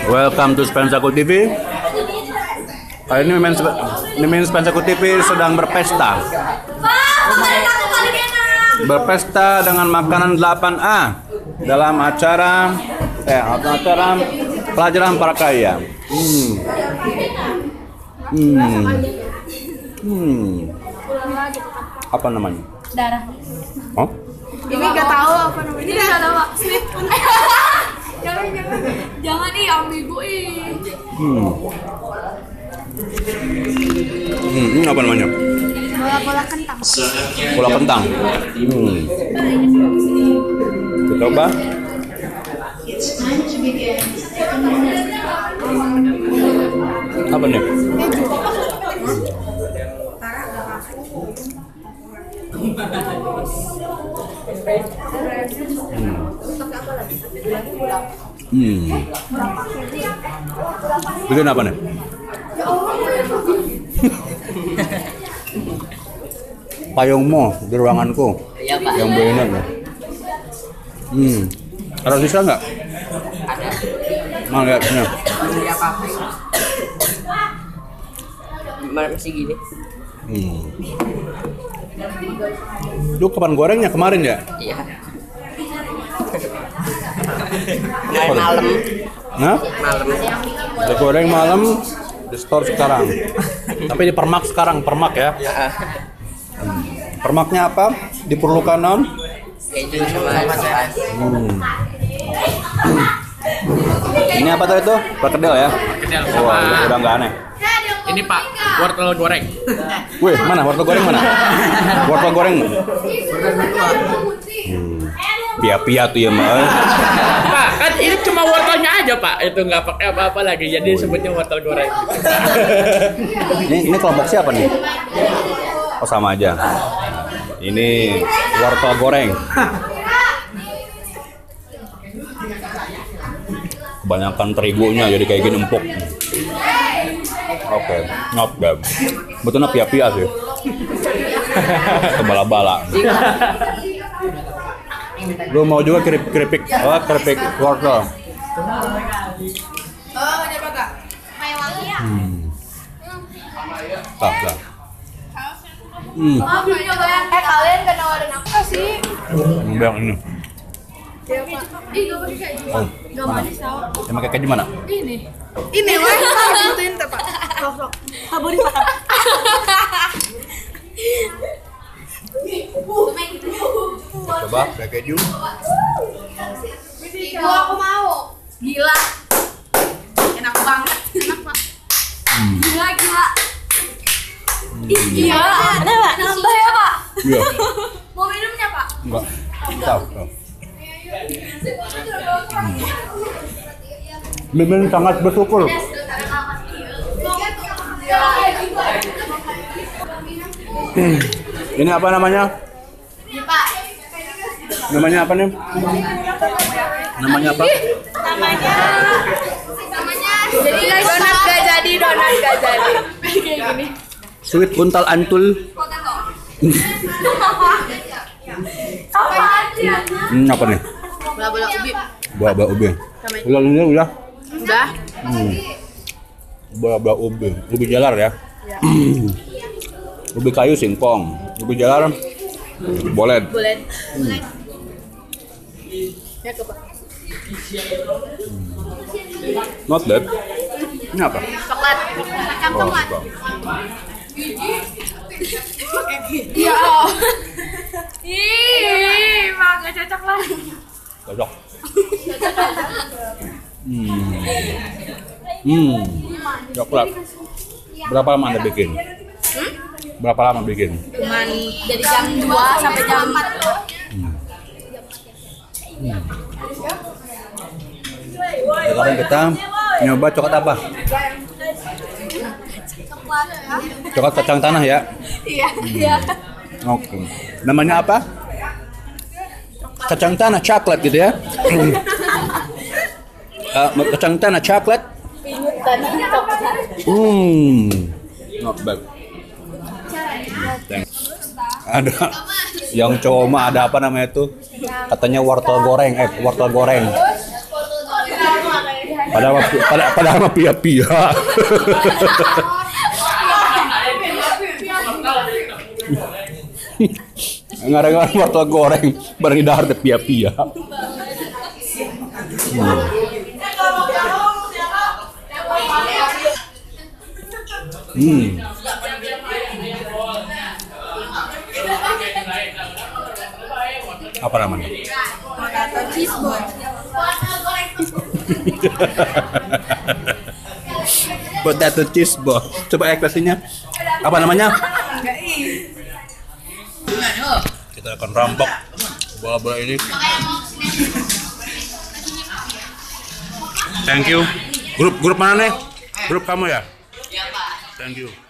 Welcome to Spensaku TV. Kali ini Mimin Spensaku TV sedang berpesta. Berpesta dengan makanan 8A dalam acara pelajaran prakarya. Apa namanya? Darah. Oh? Ini nggak tahu apa namanya. Ini nggak tahu. Slip. Jangan nih ambigu ih. Ini apa namanya? Bola-bola kentang. Bola kentang. Kita coba. Apa nih? Bikin apa nih? Payungmu di ruanganku. Iya, Pak. Yang benar ya. Ada sisa nggak? Ada. Nah, lihatnya. Masih gini. Lu kapan gorengnya kemarin ya? Iya. Kemarin malam. Nah? Malam. Udah goreng malam, di store sekarang. Tapi di permak sekarang, permak ya. Permaknya apa? Diperlukan non? Keju sama coklat. Ini apa tuh itu? Perkedel ya? Perkedel Wah, sama udah nggak aneh. ini Pak, wortel goreng. Wih, mana wortel goreng mana? Wortel goreng. Pia-pia tuh ya mah. Pak, kan ini cuma wortelnya aja Pak, itu nggak pakai apa-apa lagi, jadi sebutnya wortel goreng. Ini kelompok siapa nih? Oh sama aja. Ini wortel goreng. Kebanyakan terigunya jadi kayak gini empuk. Oke, not bad. Betulnya pia-pia sih. Kebala-bala. Lu mau juga keripik wortel. Dah. Kalian gak nawarin aku sih? Yang ini. Ih, gak pakai keju. Gak manis tau. Yang pakai keju mana? Ini weh, butuhin tepat. Sok. Haburi Pak. Coba pakai keju. Ibu aku mau. Gila. Enak banget. Enak Pak. Gila. Iya. Ada Pak? Nambah ya Pak? Iya. Mau minumnya Pak? Enggak. Tahu. Mimin sangat bersyukur. Ini apa namanya? Namanya apa nih? Namanya apa? Jadi guys, donat gak jadi. Kayak gini. Sweet buntal antul. Apa nih? Bola-bola ubi. Buah ubi. Udah. Udah. Buah ubi. Ubi jalar ya. Ubi kayu singkong. Ubi jalar bolet. Ya ke Pak. Not bad. Ini apa? Coklat. Kacang Oh, coklat. suka. Iya. Ih, mah gak cocok lah. Cocok. Coklat. Berapa lama Anda bikin? Berapa lama bikin? Cuman dari jam 2 sampai jam 4. Sekarang kita nyoba coklat apa? Coklat kacang tanah ya? Iya. Oke. Namanya apa? Kacang tanah coklat gitu ya? Kacang tanah coklat. Not bad. Thanks. Ada yang cowok mah ada apa namanya tuh? Katanya wortel goreng, wortel goreng. Padahal mah pia-pia. Ngarang-ngarang wortel goreng bareng dahar teh pia-pia. Apa namanya? Potato cheese ball. Potato cheese ball. Coba ekspresinya. Apa namanya? Kita akan rampok bola-bola ini. Thank you. Grup mana nih? Grup kamu ya? Iya, Pak. Thank you.